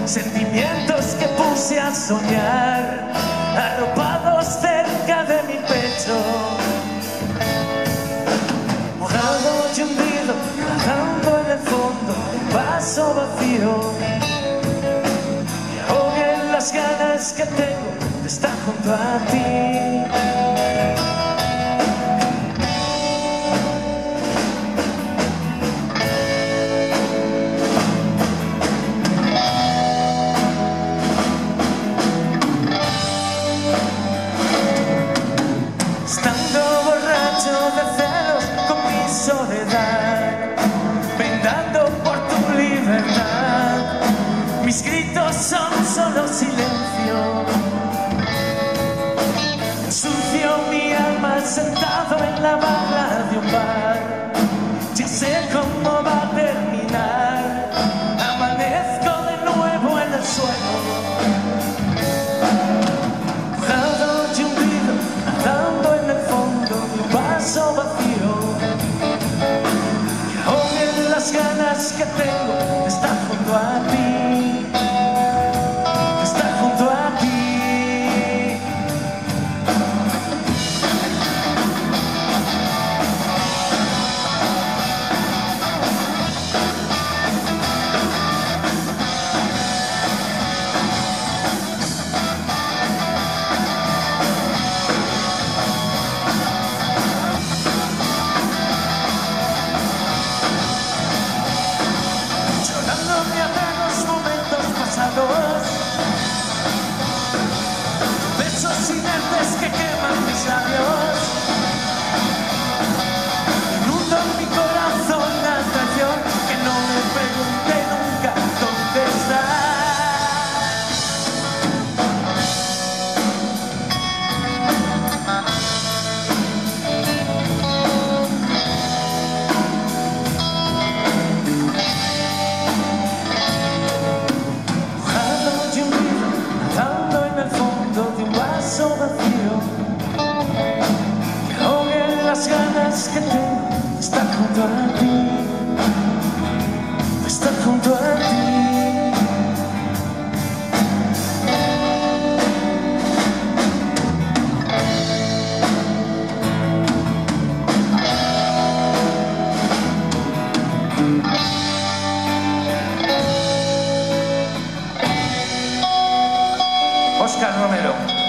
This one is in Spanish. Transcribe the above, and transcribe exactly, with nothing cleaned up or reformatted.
sentimientos que puse a soñar, arropados cerca de mi pecho, mojado y hundido, nadando en el fondo de un vaso vacío, y ahoguen las ganas que tengo de estar junto a ti. De celos con mi soledad, brindando por tu libertad, mis gritos son solo silencio, ensucio mi alma sentado en la barra de un bar, ya sé cómo va a terminar, amanezco de nuevo en el suelo, mojado y hundido, nadando en el fondo de un vaso vacío, y ahoguen las ganas que tengo de estar junto a ti, de estar junto a ti. Besos inertes que queman mis labios, inundan mi corazón la traición, que no me pregunté nunca dónde estás. Vacío, que ahoguen las ganas que tengo de estar junto a ti, de estar junto a ti. Óscar Romero.